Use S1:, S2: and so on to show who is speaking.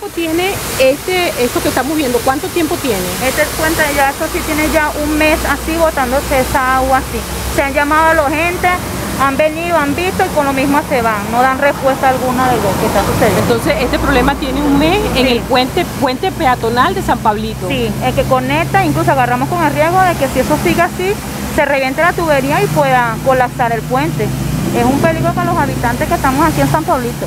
S1: tiene esto que estamos viendo? ¿Cuánto tiempo tiene?
S2: Este puente ya, esto sí tiene ya un mes así botándose esa agua así. Se han llamado a la gente, han venido, han visto y con lo mismo se van, no dan respuesta alguna de lo que está sucediendo.
S1: Entonces este problema tiene un mes en el puente peatonal de San Pablito.
S2: Sí, el que conecta, incluso agarramos con el riesgo de que si eso sigue así, se reviente la tubería y pueda colapsar el puente. Es un peligro para los habitantes que estamos aquí en San Pablito.